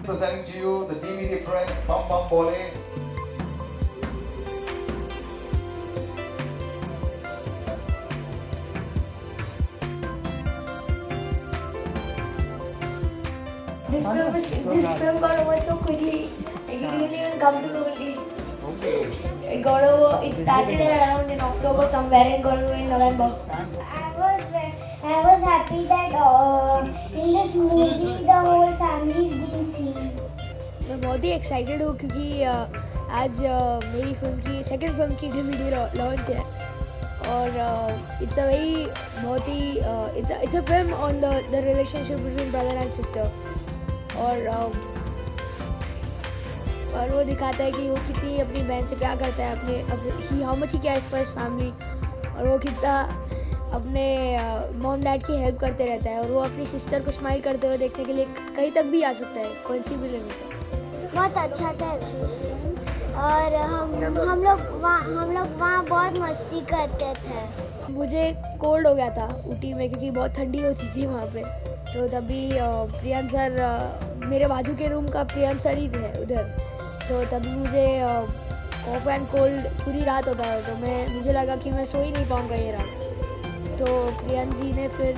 Presenting to you the DVD print Bam Bam Bole. This film got over so quickly. I didn't even come to know it. It got over. It started around in October somewhere and got over in November. I was happy that in this movie the whole family is being seen. मैं बहुत ही excited हूँ क्योंकि आज मेरी film की second film की DVD launch है और इट्स अ वेरी बहुत ही it's a film on the relationship between brother and sister और वो दिखाता है कि वो कितनी अपनी बहन से प्यार करता है अपने how much he cares for his family और वो कितना अपने मॉम डैड की हेल्प करते रहता है और वो अपनी सिस्टर को स्माइल करते हुए देखने के लिए कहीं तक भी आ सकता है कौन सी भी लिमिट है। बहुत अच्छा था और हम लोग वहाँ बहुत मस्ती करते थे। मुझे कोल्ड हो गया था ऊटी में क्योंकि बहुत ठंडी होती थी वहाँ पे तो तभी प्रियन सर मेरे बाजू के रूम का प्रियन सर ही थे उधर तो तभी मुझे कॉफ एंड कोल्ड पूरी रात होता है तो मुझे लगा कि मैं सो ही नहीं पाऊँगा ये रात तो प्रियन जी ने फिर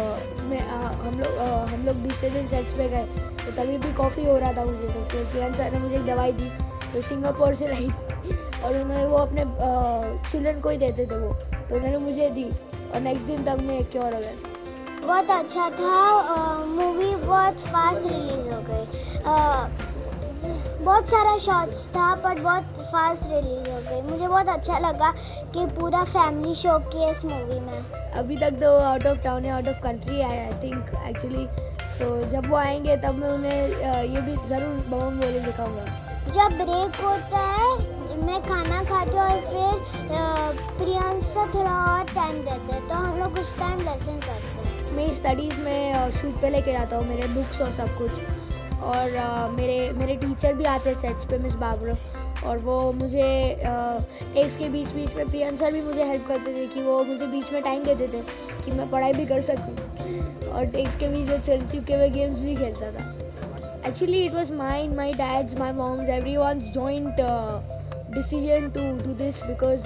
हम लोग दूसरे दिन सेट्स पे गए तो तभी भी कॉफ़ी हो रहा था मुझे तो फिर प्रियन सर ने मुझे एक दवाई दी तो सिंगापुर से लाई थी और उन्होंने वो अपने चिल्ड्रन को ही देते थे वो तो उन्होंने मुझे दी और नेक्स्ट दिन तक मैं क्योर हो गया। बहुत अच्छा था। मूवी बहुत फास्ट रिलीज़ हो गई। बहुत सारा शॉट्स था पर बहुत फास्ट रिलीज़ हो गई। मुझे बहुत अच्छा लगा कि पूरा फैमिली शो किया इस मूवी में। अभी तक तो आउट ऑफ टाउन या आउट ऑफ कंट्री आया आई थिंक एक्चुअली तो जब वो आएंगे तब मैं उन्हें ये भी ज़रूर बम बोले दिखाऊंगा। जब ब्रेक होता है मैं खाना खाती हूँ और फिर प्रियांश से थोड़ा और टाइम देते हैं तो हम लोग उस टाइम लेसन करते हैं। मेरी स्टडीज़ में शूट पे लेके जाता हूँ मेरे बुक्स और सब कुछ और मेरे टीचर भी आते हैं सेट्स पे मिस बाबरो और वो मुझे टेक्स के बीच में प्रियन सर भी मुझे हेल्प करते थे कि वो मुझे बीच में टाइम देते थे कि मैं पढ़ाई भी कर सकूँ और टेक्स के बीच में चल चुके हुए गेम्स भी खेलता था। Actually it was my dad's my mom's everyone's joint decision to do this because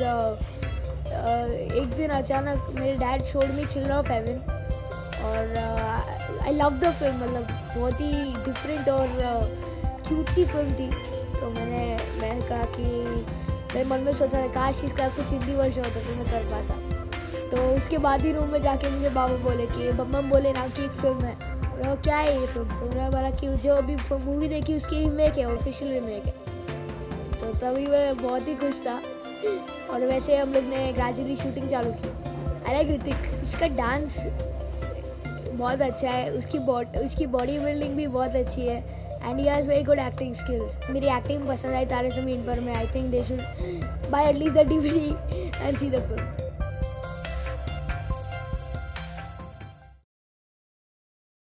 एक दिन अचानक मेरे dad showed me Children of Heaven और आई लव द फिल्म मतलब बहुत ही डिफरेंट और क्यूट सी फिल्म थी तो मैंने कहा कि मेरे मन में सोचा था काश इसका कुछ हिंदी वर्जन होता तो मैं कर पाता तो उसके बाद ही रूम में जाके मुझे बाबा बोले कि बम्बम बोले नाम की एक फ़िल्म है और क्या है ये फिल्म तो मैंने बोला कि जो अभी मूवी देखी उसकी रीमेक है ऑफिशियल रीमेक है तो तभी मैं बहुत ही खुश था और वैसे हम लोग ने ग्रेजुअली शूटिंग चालू की। आई लाइक ऋतिक उसका डांस बहुत अच्छा है उसकी बॉडी बिल्डिंग भी बहुत अच्छी है and he has very good acting skills. मेरी एक्टिंग पसंद आई तारे ज़मीन पर मैं I think they should buy at least the DVD and see the film.